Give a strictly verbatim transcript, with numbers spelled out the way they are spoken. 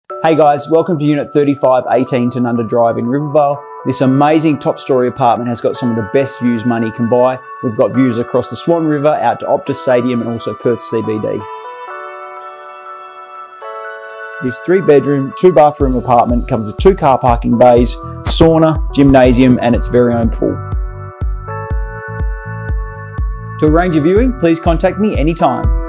Hey guys, welcome to Unit thirty-five eighteen Tanunda Drive in Rivervale. This amazing top story apartment has got some of the best views money can buy. We've got views across the Swan River, out to Optus Stadium and also Perth C B D. This three bedroom, two bathroom apartment comes with two car parking bays, sauna, gymnasium and its very own pool. To arrange a viewing, please contact me anytime.